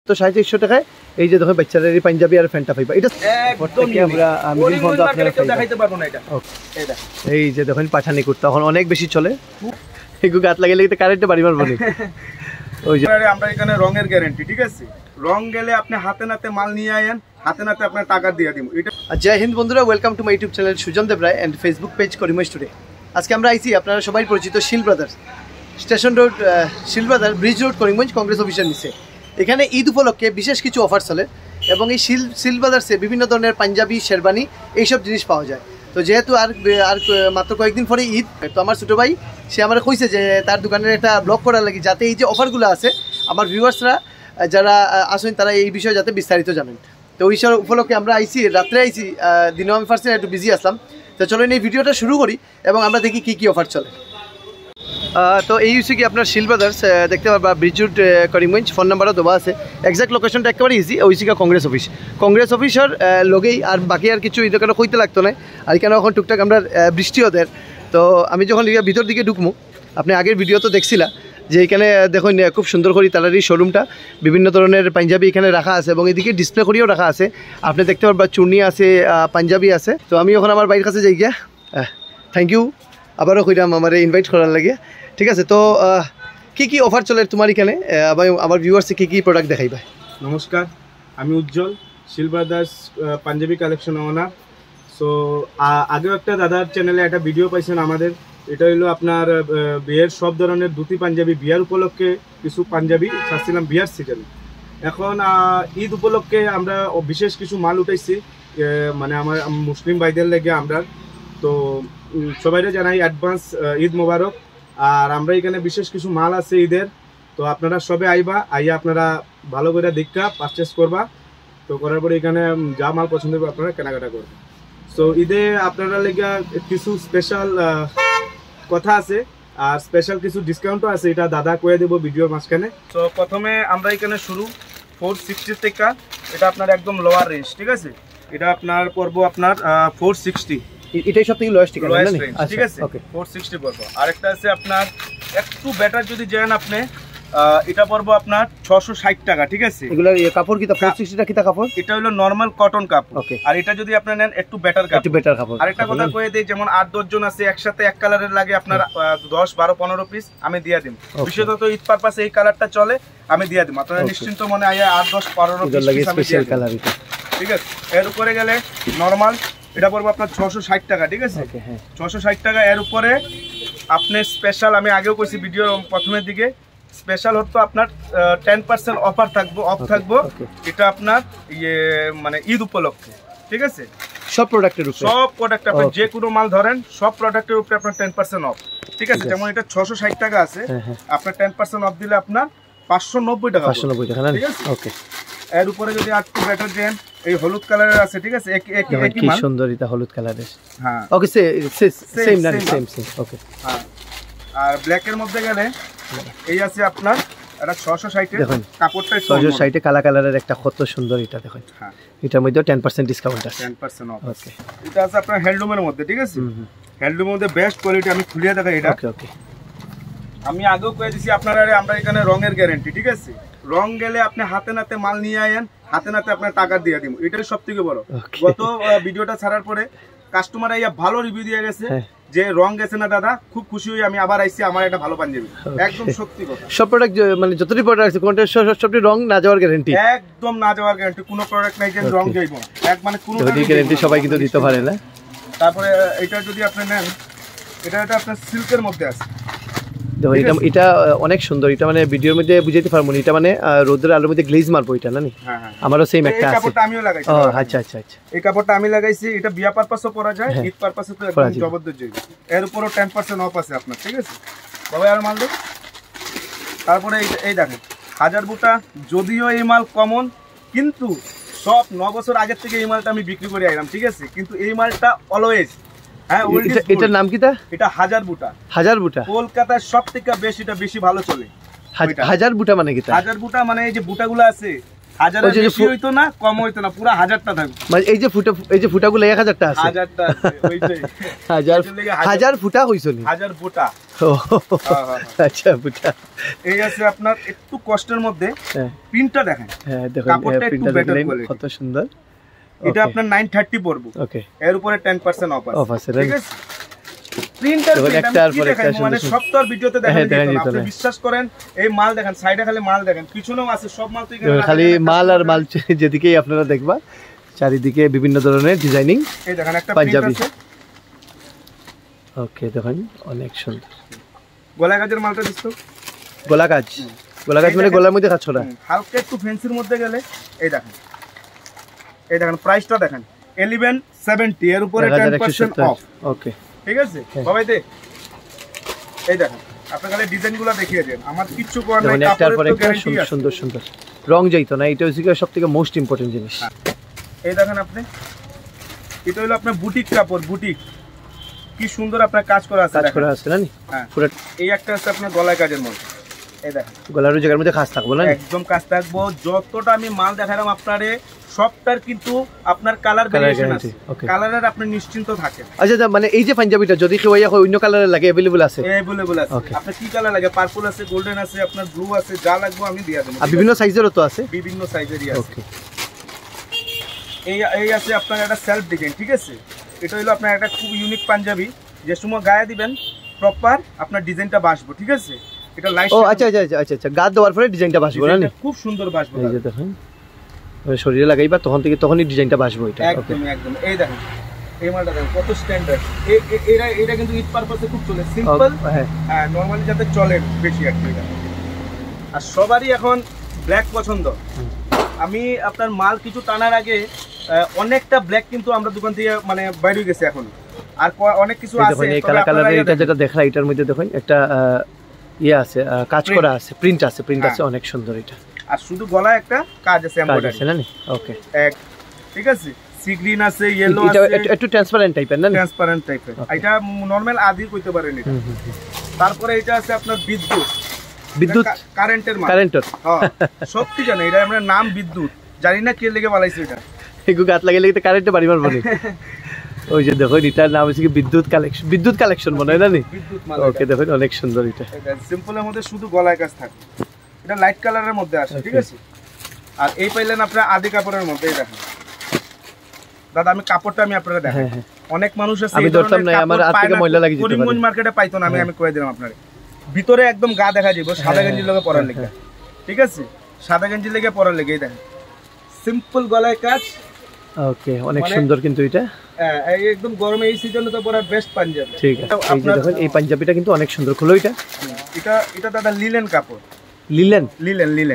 তো 3700 টাকায় এই যে দেখো বাচ্চাদের পাঞ্জাবি আর ফ্যান্টা পাইবা। এটা একদম আমরা মিডিল ফোন তো আপনারা দেখাইতে পারবো না। এটা এটা এই যে দেখেন পাঠানি কুর্তা এখন অনেক বেশি চলে, একটু গাত লাগাইলে তো কারেন্টে বাড়ি মারবো না। ওই যে আমরা এখানে রঙের গ্যারান্টি, ঠিক আছে? রং গেলে আপনি হাতে নাতে মাল নিয়ে আয়েন, হাতে নাতে আপনার টাকা দিয়ে দিব। এটা জয় হিন্দ বন্ধুরা, welcome to my YouTube channel Sujan Deb Roy and Facebook page Karima studio. আজকে আমরা আইছি আপনারা সবাই পরিচিত Shil brothers station road, Shil brother bridge road Karimganj Congress অফিসের নিচে। এখানে ঈদ উপলক্ষে বিশেষ কিছু অফার চলে এবং এই শিল ব্রাদার্সে বিভিন্ন ধরনের পাঞ্জাবি, শেরবানি এইসব জিনিস পাওয়া যায়। তো যেহেতু আর মাত্র কয়েকদিন পরে ঈদ, তো আমার ছোটো ভাই সে আমার কইছে যে তার দোকানের একটা ব্লগ করার লাগে, যাতে এই যে অফারগুলো আছে আমার ভিউয়ার্সরা যারা আসেন তারা এই বিষয়ে যাতে বিস্তারিত জানেন। তো ওই উপলক্ষে আমরা আইছি, রাত্রে আইছি, দিনেও আমি ফার্স্ট একটু বিজি আসলাম। তো চলেন এই ভিডিওটা শুরু করি এবং আমরা দেখি কী কী অফার চলে। তো এই হচ্ছে কি আপনার শিল ব্রাদার্স, দেখতে পারবা ব্রিজ রোড করিমগঞ্জ, ফোন নাম্বারও দেওয়া আছে। এক্সাক্ট লোকেশনটা একেবারে ইজি, ওই শিকা কংগ্রেস অফিসের লগেই, আর বাকি আর কিছু এই দোকানে কইতে লাগতো না। আর এখানে এখন টুকটাক আমরা বৃষ্টিও দেয়। তো আমি যখন ভিতর দিকে ঢুকবো, আপনি আগের ভিডিও তো দেখছিলা যে এখানে দেখুন খুব সুন্দর করে তার এই শোরুমটা, বিভিন্ন ধরনের পাঞ্জাবি এখানে রাখা আছে এবং এদিকে ডিসপ্লে করেও রাখা আছে। আপনি দেখতে পারবা চুর্নি আছে, পাঞ্জাবি আছে। তো আমি এখন আমার বাড়ির কাছে যাই গিয়া, থ্যাংক ইউ আবারও কইরাম আমার ইনভাইট করার লাগে। ঠিক আছে, তো কি কি অফার চলে তোমার এখানে, আমার ভিউয়ার্সে কি কি প্রোডাক্ট দেখাইবা? নমস্কার, আমি Ujjwal, Shil brothers Punjabi collection owner. So আগেও একটা দাদার চ্যানেলে একটা ভিডিও পাইছেন আমাদের, এটা হলো আপনার বিয়ের সব ধরনের ধুতি পাঞ্জাবি, বিয়ার উপলক্ষে কিছু পাঞ্জাবি ছাড়ছিলাম বিয়ার সিজনে। এখন ঈদ উপলক্ষে আমরা বিশেষ কিছু মাল উঠাইছি, মানে আমার মুসলিম ভাইদের লেগে আমরা। তো সবাইরে জানাই অ্যাডভান্স ঈদ মোবারক। আর আমরা এখানে বিশেষ কিছু মাল আছে ঈদের, তো আপনারা সবে আইবা, আইয়া আপনারা ভালো করে দেখা পারচেস করবা। তো করার পরে এখানে যা মাল পছন্দ হবে আপনারা কেনাকাটা করবেন। সো ঈদে আপনারা লেগে কিছু স্পেশাল কথা আছে আর স্পেশাল কিছু ডিসকাউন্টও আছে, এটা দাদা কয়ে দেবো ভিডিওর মাঝখানে। তো প্রথমে আমরা এখানে শুরু 460 থেকে, এটা আপনার একদম লোয়ার রেঞ্জ, ঠিক আছে? এটা আপনার পড়বো আপনার 460, এটাই সব থেকে লোয়েস্ট, ঠিক আছে? 460 পড়বো। আরেকটা আছে আপনার একটু বেটার যদি যান আপনি, এটা পড়বো আপনার 660 টাকা, ঠিক আছে? এগুলা কাপড় কি 460 টাকা কিতা কাপড়? এটা হলো নরমাল কটন কাপড়। আর এটা যদি আপনি নেন একটু বেটার কাপড়। আরেকটা কথা কয়ে দেই, যেমন 8-10 জন আছে একসাথে এক কালারের লাগে, আপনার 10, 12, 15 পিস আমি দিয়ে দিই। বিশেষত ঈদ পারপাসে এই কালারটা চলে, আমি দিয়ে দিই। আপনারা নিশ্চিন্ত মনে আইয়া 8, 10, 15 পিস আমি দিয়ে দিই, ঠিক আছে? এর উপরে গেলে নরমাল এটা পড়বো আপনার 660 টাকা, ঠিক আছে? 660 টাকা। এর উপরে আপনি স্পেশাল, আমি আগেও কইছি ভিডিওর প্রথমের দিকে, স্পেশাল হতো আপনার 10% অফার থাকবো। এটা আপনার মানে ঈদ উপলক্ষে, ঠিক আছে? সব প্রোডাক্টের উপরে, আপনি যে কোনো মাল ধরেন, সব প্রোডাক্টের উপরে আপনার 10% অফ, ঠিক আছে? যেমন এটা 660 টাকা আছে, আপনার 10% অফ দিলে আপনার 590 টাকা, ঠিক আছে? ওকে। এর উপরে যদি আরেকটু বেটার দেন, এই হলুদ কালারের আছে, ঠিক আছে? একই মাল, সুন্দর, এটা হলুদ কালারের। হ্যাঁ, ওকে, সেম। ওকে। হ্যাঁ, আর ব্ল্যাক এর মধ্যে গেলে এই আছে আপনার এটা 660 এর, কাপড়টা 660 এ কালা কালারের একটা কত সুন্দর, এটা দেখুন। হ্যাঁ, এটার মধ্যে 10% ডিসকাউন্ট আছে, 10% অফ। ওকে। এটা আছে আপনার হ্যান্ডলুমের মধ্যে, ঠিক আছে? হ্যান্ডলুমের মধ্যে বেস্ট কোয়ালিটি, আমি খুলিয়ে দেখাই এটা। ওকে। আমি আগেও কয়ে দিছি আপনারা, আমরা এখানে রঙের গ্যারান্টি, ঠিক আছে? রং গেলে আপনি হাতে নাতে মাল নিয়ে আয়েন, হাতে নাতে আপনার টাকা দিয়ে দিব। এটাই সব থেকে বড়। গত ভিডিওটা ছাড়ার পরে কাস্টমার আইয়া ভালো রিভিউ দিয়ে গেছে যে রং গেছে না দাদা, খুব খুশি হই, আমি আবার আইছি, আমার একটা ভালো পাঞ্জাবি। একদম সত্যি কথা। সব প্রোডাক্ট মানে যতটি প্রোডাক্ট আছে কোনটা সবটি রং না যাওয়ার গ্যারান্টি, একদম না যাওয়ার গ্যারান্টি। কোনো প্রোডাক্ট নাই যে রং যাইবো, মানে কোনো গ্যারান্টি সবাই কিন্তু দিতে পারে না। তারপরে এটা যদি আপনি নেন, এটা আপনার সিল্কের মধ্যে আছে, দেখো এটা অনেক সুন্দর। এটা মানে ভিডিওর মধ্যে বুঝাইতে পারবো না, এটা মানে রোদের আলোর মধ্যে গ্লেজ মারবো এটা, না? আমারও সেম একটা আছে। কাপড়টা আমিও লাগাইছি। আচ্ছা। এই কাপড়টা আমি লাগাইছি, এটা বিয়া পারপাসও পরা যায়, ঈদ পারপাসও তো একদম জবরদস্ত। এর উপরও 10% অফ আছে আপনার, ঠিক আছে? বাবা আর মাল দেন। তারপরে এই দেখেন হাজার বুটা, যদিও এই মাল কমন, কিন্তু সব 9 বছর আগের থেকে এই মালটা আমি বিক্রি করে আইলাম, ঠিক আছে? কিন্তু এই মালটা অলওয়েজ, হ্যাঁ, এটার নাম কি? এটা হাজার বুটা। কলকাতায় সবথেকে বেশি ভালো চলে। হাজার বুটা মানে কি? হাজার বুটা মানে এই যে বুটাগুলো আছে, 1000 এর বেশি হইতো না, কম হইতো না, পুরো 1000টা থাকবে। মানে এই যে ফুটাগুলো 1000টা আছে, 1000টা আছে ওইটাই। 1000 ফুটা হইছনি, 1000 ফুটা। আচ্ছা ফুটা। এই আছে আপনার একটু কষ্টের মধ্যে প্রিন্টটা দেখেন। হ্যাঁ দেখুন কাপড়টা একটু বেটার কোয়ালিটি, কত সুন্দর। এটা আপনার 930 পড়বে। ওকে, এর উপরে 10% অফ আছে, ঠিক আছে। প্রিন্টার মানে সব তো আর ভিডিওতে দেখানো যায় না, আপনি বিশ্বাস করেন। এই মাল দেখেন, সাইডে খালি মাল দেখেন, পিছনেও আছে, সব মাল তো এখানে খালি মাল আর মাল। যেদিকেই আপনারা দেখবা চারিদিকে বিভিন্ন ধরনের ডিজাইনিং। এই দেখেন একটা পাঞ্জাবি। ওকে দেখেন অনেক সুন্দর। গলা কাজের মালটা দিছো, গলা কাজ। গলা কাজ মানে গলার মধ্যে কাজ করা, হালকা একটু ফ্যান্সির মধ্যে গেলে। এই দেখেন, এই দেখেন প্রাইসটা দেখেন 1170, এর উপরে 10% অফ। ওকে ঠিক আছে বাবাই দে। এই দেখেন আপনি খালি ডিজাইনগুলো দেখিয়ে দেন, আমার কিচ্ছু করার নাই। একটার পর একটা সুন্দর সুন্দর রং যাইতো না, এটা হচ্ছে সবথেকে মোস্ট ইম্পর্টেন্ট জিনিস। এই দেখেন আপনি, এটা হলো আপনার বুটিক কাপড়, বুটিক। কি সুন্দর আপনার কাজ করা আছে, কাজ করা আছে না? হ্যাঁ পুরো। এই একটা আছে আপনার গলায় কাজের মধ্যে। এই দেখেন গলার জায়গার মধ্যে কাজ থাকবো না, একদম কাজ থাকবো। যতটা আমি মাল দেখালাম আপনারে, সবটার কিন্তু আপনার কালার ভেরিয়েশন আছে, কালারের আপনি নিশ্চিন্ত থাকেন। আচ্ছা মানে এই যে পাঞ্জাবিটা যদি কেউ অন্য কালারের লাগে अवेलेबल আছে? अवेलेबल আছে। আপনার কি কালার লাগে? পার্পল আছে, গোল্ডেন আছে, আপনার ব্লু আছে, যা লাগবে আমি দিয়ে দেব। আর বিভিন্ন সাইজেরও তো আছে? বিভিন্ন সাইজেরই আছে। ওকে। এই আছে আপনার একটা সেলফ ডিজাইন, ঠিক আছে। এটা হলো আপনার একটা খুব ইউনিক পাঞ্জাবি, যে সময় গায়ে দিবেন প্রপার আপনার ডিজাইনটা বাসবো, ঠিক আছে। এটা লাইট। ও আচ্ছা আচ্ছা আচ্ছা আচ্ছা, গা দেওয়ার পরে ডিজাইনটা বাসবো না? খুব সুন্দর বাসবো। এই যে দেখেন শরীরে লাগাইবা তখনই ডিজাইনটা বাসবো। এটা একদম একদম। এই দেখেন এই মালটা দেখেন কত স্ট্যান্ডার্ড। এটা কিন্তু ঈদ পারপাসে খুব চলে, সিম্পল। হ্যাঁ নরমালি যাতে চলে বেশি আর কি। আর সবারই এখন ব্ল্যাক পছন্দ। আমি আপনার মাল কিছু টানার আগে অনেকটা ব্ল্যাক কিন্তু আমরা দোকান থেকে মানে বাইরে গেছে এখন, আর অনেক কিছু আছে। এই কালারের এটা যেটা দেখা, এটার মধ্যে দেখুন একটা ইয়ে আছে, কাজ করা আছে, প্রিন্ট আছে, প্রিন্ট আছে, অনেক সুন্দর। এটা আর শুধু গলায় একটা কাজ আছে, এমব্রয়ডারি আছে না? ওকে ঠিক আছে। সি গ্রিন আছে, ইয়েলো আছে, এটা একটু ট্রান্সপারেন্ট টাইপের না? ট্রান্সপারেন্ট টাইপের। এটা নরমাল আদি কইতে পারেন এটা। তারপরে এটা আছে আপনার বিদ্যুৎ কারেন্টের মাল। কারেন্টের হ্যাঁ সত্যি জানেন, এটা আমরা নাম বিদ্যুৎ জানি না কে লেগে বানাইছে। এটা এগু গাত লাগে লেগে কারেন্টে বাড়ি মারবো। ওই যে দেখো এটার নাম হচ্ছে কি বিদ্যুৎ কালেকশন মনে হয় না? ওকে দেখুন অনেক সুন্দর। এটা সিম্পলের মধ্যে শুধু গলায় কাজ থাকে, এটা লাইট কালারের মধ্যে আসে, ঠিক আছে। আর এই পাইলেন আপনার আদি কাপড়ের মধ্যে। এই দেখেন দাদা, আমি কাপড়টা আমি আপনারা দেখাই। অনেক মানুষ আছে আমি ধরতাম না, আমার হাত থেকে ময়লা লাগি যেতে পারে। করিমগঞ্জ মার্কেটে পাইতো না, আমি কই দিলাম আপনারে। ভিতরে একদম গা দেখা যাবে, সাদা গেঞ্জির লগে পরার লাগা, ঠিক আছে। সাদা গেঞ্জির লগে পরার লাগা। এই দেখেন সিম্পল গলায় কাজ। ওকে অনেক সুন্দর। কিন্তু এটা একদম গরমে এই সিজনে তো পরা বেস্ট পাঞ্জাবি, ঠিক আছে। এই যে দেখেন এই পাঞ্জাবিটা কিন্তু অনেক সুন্দর। খুলো এটা। এটা দাদা লিলেন কাপড়। লিলেন।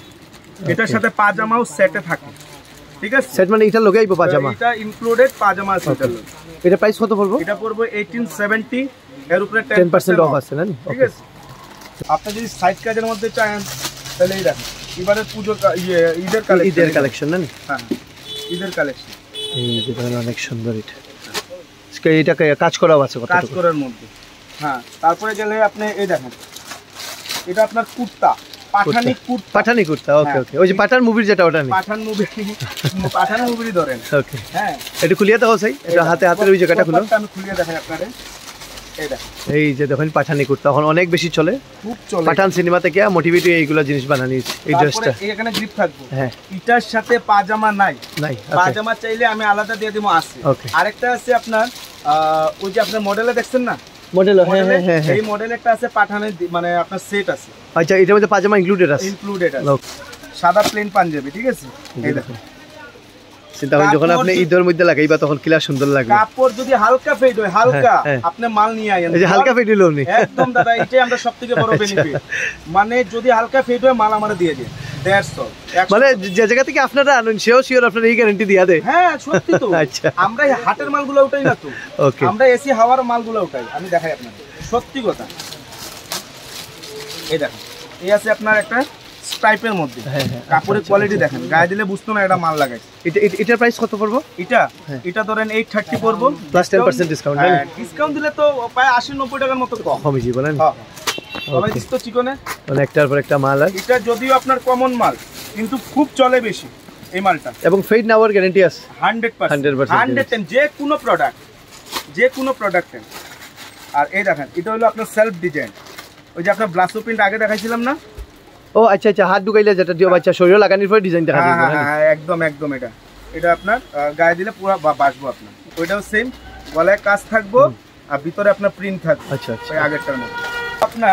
এটার সাথে পাজামাও সেটে থাকে, ঠিক আছে। সেট মানে এটা লগে আইবো পাজামা, এটা ইনক্লুডেড পাজামা আছে। এটা প্রাইস কত পড়বে? এটা পড়বে 1870, এর উপরে 10% অফ আছে না? ঠিক আছে। আপনি যদি সাইড কাজের মধ্যে চান তাহলে এই দেখেন এবারে পূজো ঈদের কালেকশন না? হ্যাঁ ঈদের কালেকশন। এই যে দেখেন অনেক সুন্দর। এটা কাজ করাও আছে, কাজ করার মধ্যে। হ্যাঁ তারপরে গেলে আপনি এই দেখেন, এটা আপনার কুর্তা, পাঠানি কুর্তা। ওকে ওকে, ওই যে পাঠান মুভির যেটা, ওটা নেই? পাঠান মুভির ধরেন। ওকে হ্যাঁ, এটা খুলিয়ে দাও সাই। এটা হাতের ওই জায়গাটা খুলো, আমি খুলিয়ে দেখাই আপনারে। এই যে দেখেন পাঠানি কুর্তা এখন অনেক বেশি চলে, খুব চলে। পাঠান সিনেমা থেকে মোটিভেট এইগুলো জিনিস বানানি। এই ড্রেসটা এখানে গ্রিপ থাকবে। হ্যাঁ এটার সাথে পাজামা নাই। পাজামা চাইলে আমি আলাদা দিয়ে দেবো, আছে। আরেকটা আছে আপনার ওই যে আপনার মডেলে দেখছেন না, মডেল। হ্যাঁ এই মডেল একটা আছে পাঠানের, মানে আপনার সেট আছে। আচ্ছা এটার মধ্যে পাজামা ইনক্লুডেড আছে? ইনক্লুডেড আছে। সাদা প্লেন পাঞ্জাবি, ঠিক আছে। এই দেখুন চিন্তা করেন যখন আপনি ঈদের মধ্যে লাগাইবা তখন কিলা সুন্দর লাগবে। কাপড় যদি হালকা ফেড হয়, হালকা আপনি মাল নিয়ে আইেন। এই যে হালকা ফেড হলো নি একদম দাদা, এটাই আমরা সবথেকে বড় বেনিফিট। মানে যদি হালকা ফেড হয় মাল আমারে দিয়ে দেন, দ্যাটস অল। মানে যে জায়গা থেকে আপনারা আনুন সেও শিওর আপনারা এই গ্যারান্টি দিয়া দেয়? হ্যাঁ সত্যি তো। আচ্ছা আমরা হাটের মালগুলো উঠাই না তো, আমরা এসি হাওয়ার মালগুলো উঠাই। আমি দেখাই আপনাদের সত্যি কথা। এই দেখেন এই আছে আপনার একটা স্ট্রাইপের মধ্যে, কাপড়ের কোয়ালিটি দেখেন, গায়ে দিলে বুঝতো না এটা মাল লাগাই। এটার প্রাইস কত পড়বে? এটা ধরেন 830 পড়বে প্লাস 10% ডিসকাউন্ট। ডিসকাউন্ট দিলে তো প্রায় 80-90 টাকার মতো কমই যাবে না? সবাই দিস তো চিকনে, মানে একটার পর একটা মাল। এটা যদিও আপনার কমন মাল, কিন্তু খুব চলে বেশি এই মালটা, এবং ফেড না হওয়ার গ্যারান্টি আছে 100%, যে কোনো প্রোডাক্ট। আর এই দেখেন এটা হলো আপনার সেলফ ডিজাইন, ওই যে আপনার ব্লাস্টো প্রিন্ট আগে দেখাইছিলাম না। ও আচ্ছা আচ্ছা, হাত ঢুকাইলে যেটা দিও বাচ্চা শরীরে লাগানোর পরে ডিজাইন দেখা দিবে। হ্যাঁ একদম একদম, এটা আপনার গায়ে দিলে পুরো বাসবো আপনার। ওইটাও সেম, গলায় কাজ থাকবো আর ভিতরে আপনার প্রিন্ট থাকবে। আচ্ছা আচ্ছা, ওই আগেরটার মতো আপনার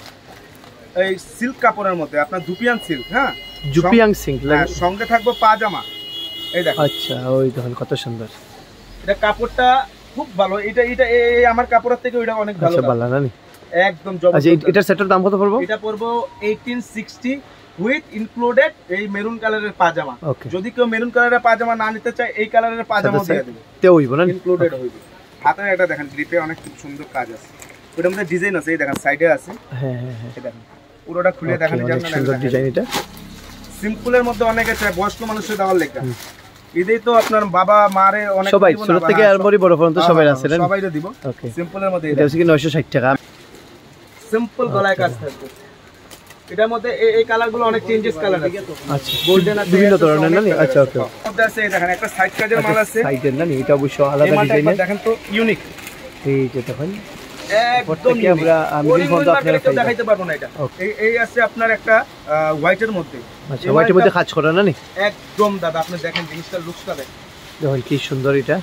এই সিল্ক কাপড়ের মধ্যে আপনার জুপিয়ান সিল্ক। হ্যাঁ জুপিয়াং সিল্ক, সঙ্গে থাকবো পাজামা। এই দেখো আচ্ছা, ওই দেখেন কত সুন্দর। এটা কাপড়টা খুব ভালো, এটা এই আমার কাপড়ের থেকে ওইটা অনেক ভালো। আচ্ছা ভালো না নি, একদম জবরদস্ত। আচ্ছা এটার সেটের দাম কত পড়বে? এটা পড়বো 1860 উইথ ইনক্লুডেড এই মেরুন কালারের পাজামা। যদি কেউ মেরুন কালারের পাজামা না নিতে চায়, এই কালারের পাজামা দিয়ে দেবে, তেও হইব না, ইনক্লুডেড হইবে। হাতে এটা দেখেন গ্রিপে অনেক খুব সুন্দর কাজ আছে, ওটার মধ্যে ডিজাইন আছে। এই দেখেন সাইডে আছে। হ্যাঁ হ্যাঁ হ্যাঁ, এই দেখেন পুরোটা খুলে দেখানো যায় না, সুন্দর ডিজাইন। এটা সিম্পলের মধ্যে অনেক আছে, বয়স্ক মানুষের দেওয়ার লেখা। এটাই তো আপনার বাবা মারে অনেক সবাই ছোট থেকে আর বড় পর্যন্ত সবাই আছে না, সবাইরে দিব। ওকে, সিম্পলের মধ্যে এটা হচ্ছে কি 960 টাকা। সিম্পল গলায় কাজ থাকবে। এটার মধ্যে এই কালারগুলো অনেক চেঞ্জেস কালার আছে। আচ্ছা, গোল্ডেন আছে, বিভিন্ন ধরনের না। আচ্ছা ওকে, মধ্যে আছে দেখেন একটা সাইড কাজের মাল আছে, সাইডের না, এটা অবশ্য আলাদা ডিজাইনের। দেখেন তো ইউনিক, এই যে দেখেন একদম আমরা আমি বলবো আপনারা দেখাইতে পারবো না। এটা এই আছে আপনার একটা হোয়াইটের মধ্যে। আচ্ছা, হোয়াইটের মধ্যে কাজ করা না নি, একদম দাদা আপনি দেখেন জিনিসটার লুকসটা দেখেন, দেখুন কি সুন্দর। এটা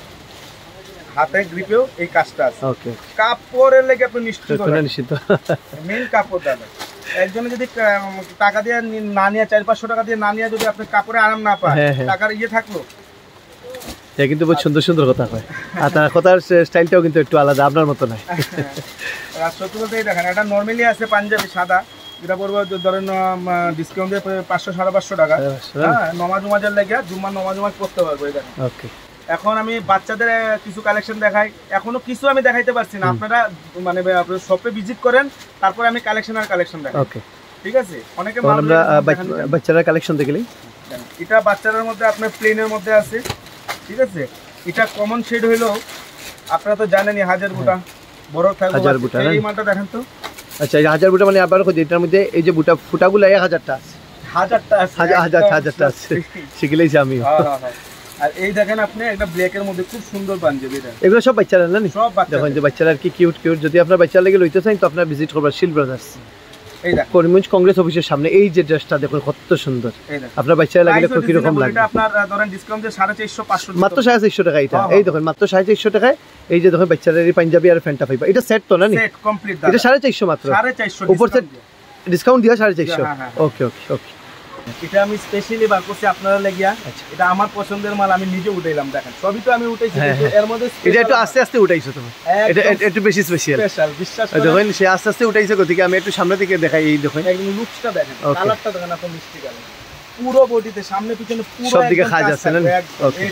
হাতে গ্রিপেও এই কাজটা আছে। ওকে, কাপড়ের লেগে আপনি নিশ্চিত নিশ্চিত মেইন কাপড় দাদা। একজনে যদি টাকা দিয়ে না নিয়ে 400-500 টাকা দিয়ে না নিয়ে যদি আপনি কাপড়ে আরাম না পায়, টাকার ইয়ে থাকলো। এটা কিন্তু বহুত সুন্দর সুন্দর কথা কয়, আর তার কথার স্টাইলটাও কিন্তু একটু আলাদা, আপনার মতো নয়। আর সত্যি বলতে এই দেখেন এটা নরমালি আছে পাঞ্জাবি সাদা, যেটা পড়বো ধরেন ডিসকাউন্ট দিয়ে 500-550 টাকা। হ্যাঁ, নমাজের লেগে জুম্মা নমাজ করতে পারবো। এই দেখেন ওকে, এখন আমি বাচ্চাদের কিছু কালেকশন দেখাই, এখনো কিছু আমি দেখাইতে পারছি না। আপনারা মানে শপে ভিজিট করেন, তারপরে আমি কালেকশন দেখাই। ওকে ঠিক আছে, অনেকে আমরা বাচ্চারা কালেকশন দেখলি। এটা বাচ্চাদের মধ্যে আপনার প্লেনের মধ্যে আছে। ঠিক আছে, এটা কমন শেড হইলো আপনারা তো জানেনই, হাজার বুটা বড় থাকবে। হাজার বুটা এই মালটা দেখেন তো। আচ্ছা, এই হাজার বুটা মানে আবার এটার মধ্যে এই যে বুটা ফুটাগুলো 1000টা আছে, 1000টা আছে, শিখলেইছি আমি। আর এই দেখেন আপনি একটা ব্ল্যাকের মধ্যে খুব সুন্দর পাঞ্জাবি। এগুলো সব বাচ্চারা না নি, সব বাচ্চা। দেখুন যে বাচ্চারা আর কি কিউট কিউট। যদি আপনার বাচ্চা লাগে লইতে চান তো আপনার ভিজিট করবেন শিল ব্রাদার্স, এই দেখুন করিমগঞ্জ কংগ্রেস অফিসের সামনে। এই যে ড্রেসটা দেখুন কত সুন্দর, আপনার বাচ্চারা লাগলে কি রকম লাগে। এটা আপনার ধরেন ডিসকাউন্ট দিয়ে 450-500, মাত্র 450 টাকা। এটা এই দেখুন মাত্র 450 টাকায় এই যে দেখুন বাচ্চারা এই পাঞ্জাবি আর ফ্যান্টা পাইবা। এটা সেট তো না নি, সেট কমপ্লিট এটা 450 মাত্র, 450 উপর সেট ডিসকাউন্ট দিয়া 450। ওকে ওকে ওকে, এটা আমি স্পেশালি বার করছি আপনারা লাগিয়া। এটা আমার পছন্দের মাল, আমি নিজে উঠাইলাম। দেখেন সবই তো আমি উঠাইছি, কিন্তু এর মধ্যে এটা একটু আস্তে আস্তে উঠাইছো তুমি, এটা একটু বেশি স্পেশাল বিশ্বাস করেন। দেখেন সে আস্তে আস্তে উঠাইছে, গতিকে আমি একটু সামনে থেকে দেখাই। এই দেখেন একদম লুকসটা দেখেন, কালারটা দেখেন, এত মিষ্টি কালার, পুরো বডিতে সামনে পিছনে পুরো সব দিকে কাজ আছে না। ওকে,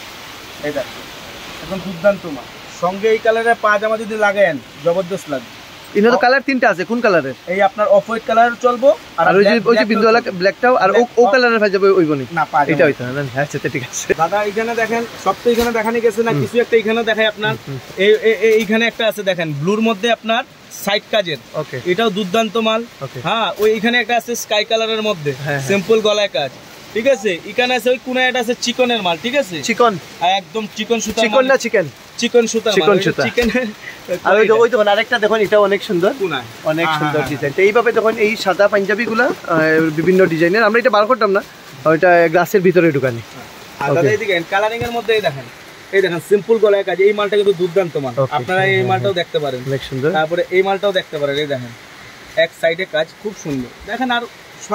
এই দেখেন এখন দুর্দান্ত মাল। সঙ্গে এই কালারের পাজামা যদি লাগায়েন জবরদস্ত লাগবে। ইনো তো কালার তিনটা আছে, কোন কালারের? এই আপনার অফ হোয়াইট কালার চলবো, আর ওই যে বিন্দুওয়ালা ব্ল্যাকটাও, আর ও কালারের পাঞ্জাবি ওইব না, এটা হইতো না। আচ্ছা ঠিক আছে দাদা, এখানে দেখেন সব তো এখানে দেখানি গেছে না, কিছু একটা এখানে দেখাই আপনার। এইখানে একটা আছে দেখেন ব্লুর মধ্যে আপনার সাইড কাজের, এটাও দুর্দান্ত মাল। হ্যাঁ, ওই এখানে একটা আছে স্কাই কালারের মধ্যে সিম্পল গলায় কাজ। ঠিক আছে, এখানে আছে ওই কোনা একটা আছে চিকনের মাল। ঠিক আছে, চিকন একদম চিকন সুতা, চিকন না চিকেন, চিকন সুতা, চিকন সুতা, চিকেন। আর ওই দেখুন আরেকটা দেখুন, এটা অনেক সুন্দর, অনেক সুন্দর ডিজাইন। এইভাবে দেখুন এই সাদা পাঞ্জাবিগুলা বিভিন্ন ডিজাইনের, আমরা এটা বার করতাম না, ওইটা গ্লাসের ভিতরে ঢুকানি। দাদা এইদিকে কালারিং এর মধ্যে এই দেখেন সিম্পল গলায় কাজ। এই মালটা কিন্তু দুর্দান্ত মাল, আপনারা এই মালটাও দেখতে পারেন, অনেক সুন্দর। তারপরে এই মালটাও দেখতে পারেন, এই দেখেন এক সাইডে কাজ খুব সুন্দর। দেখেন আর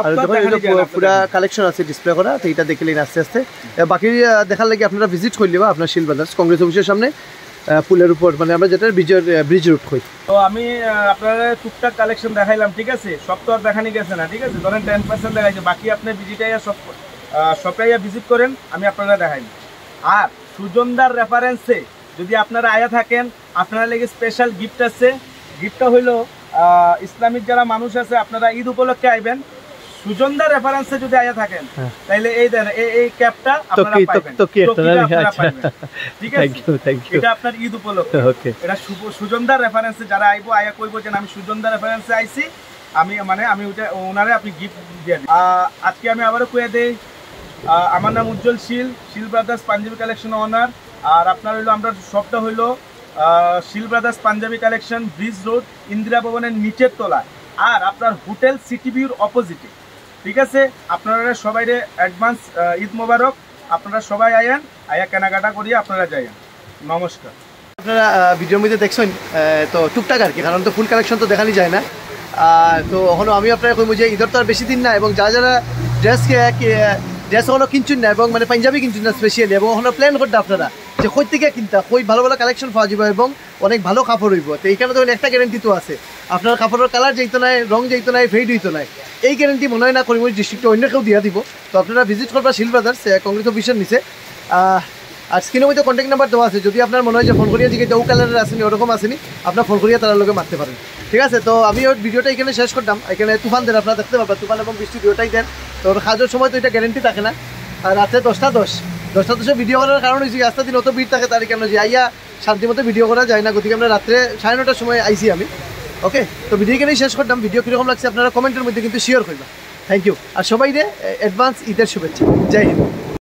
পুরা কালেকশন আছে ডিসপ্লে করা, তো এটা দেখলেন আস্তে আস্তে। বাকি দেখার লাগে আপনারা ভিজিট করে নেবা আপনার শিল ব্রাদার্স কংগ্রেস অফিসের সামনে, পুলের উপর, মানে আমরা যেটা ব্রিজ রুট কই। তো আমি আপনারা টুকটাক কালেকশন দেখাইলাম। ঠিক আছে, সব তো আর দেখানি গেছে না। ঠিক আছে, ধরেন 10% দেখাইছে, বাকি আপনি ভিজিটাইয়া সব শপে ভিজিট করেন, আমি আপনারা দেখাই। আর সুজনদার রেফারেন্সে যদি আপনারা আয়া থাকেন, আপনারা লেগে স্পেশাল গিফট আছে। গিফটটা হইলো ইসলামিক যারা মানুষ আছে, আপনারা ঈদ উপলক্ষে আইবেন, সুজনদার রেফারেন্সে যদি আয়া থাকেন, তাইলে এই দেন এই ক্যাপটা আপনারা পাবেন। ঠিক আছে, এটা আপনার ঈদ উপলক্ষে। এটা সুজনদার রেফারেন্সে যারা আইবো, আয়া কইবো যে আমি সুজনদার রেফারেন্সে আইছি, আমি ওটা ওনারে আপনি গিফট দিয়ে দিন। আজকে আমি আবারও কয়ে দেই, আমার নাম Ujjwal Shil, Shil brothers Punjabi collection owner. আর আপনার হইলো আমরা শপটা হইলো Shil brothers Punjabi collection, bridge road, Indira ভবনের নিচের তলায়, আর আপনার হোটেল সিটি ভিউর অপোজিটে। ঠিক আছে, আপনারা সবাই অ্যাডভান্স ঈদ মোবারক। আপনারা সবাই আয়া কেনাকাটা করিয়া আপনারা যাইয়েন। নমস্কার। আপনারা ভিডিওর মধ্যে দেখছেন তো টুকটাক আর কি, কারণ তো ফুল কালেকশন তো দেখানি যায় না। তো এখনও আমি আপনারা কইব যে ঈদের তো আর বেশি দিন না, এবং যারা যারা ড্রেস এখনও কিনছেন না, এবং মানে পাঞ্জাবি কিনছেন না স্পেশালি, এবং এখনও প্ল্যান করতে আপনারা যে কই থেকে কিনতা, কই ভালো ভালো কালেকশন পাওয়া যাবে এবং অনেক ভালো কাপড় হইব। তো এইখানে তো একটা গ্যারেন্টি তো আছে, আপনার কাপড়ের কালার যেত নাই, রং যেত নাই, ফেড হইতো নাই। এই গ্যারেন্টি মনে হয় না করিমগঞ্জ ডিস্ট্রিক্টে অন্য কেউ দিয়া দিব। তো আপনারা ভিজিট করবা শিল ব্রাদার্স কংগ্রেস অফিসের নিচে। আর স্ক্রিনের মধ্যে কন্ট্যাক্ট নাম্বার দেওয়া আছে, যদি আপনার মনে হয় যে ফোন করিয়া জিজ্ঞেস ও কালারের আসেনি, ওরকম আসেনি, আপনার ফোন করিয়া তার লগে মারতে পারেন। ঠিক আছে, তো আমি ওর ভিডিওটা এখানে শেষ করতাম। এখানে তুফান দেন, আপনারা দেখতে পাবেন তুফান এবং বৃষ্টি দুটোটাই দেন। তো ওর কাজের সময় তো এটা গ্যারেন্টি থাকে না। আর রাত্রে 10:10 ভিডিও করার কারণ হয়েছে আস্তে দিন অত ভিড় থাকে, তার কেন যে আইয়া শান্তি মতো ভিডিও করা যায় না। গতিকে আমরা রাত্রে 9:30টার সময় আইসি আমি। ওকে, তো ভিডিও এখানেই শেষ করতাম। ভিডিও কীরকম লাগছে আপনারা কমেন্টের মধ্যে কিন্তু শেয়ার করবেন। Thank you. আর সবাই অ্যাডভান্স ঈদের শুভেচ্ছা। জয় হিন্দ।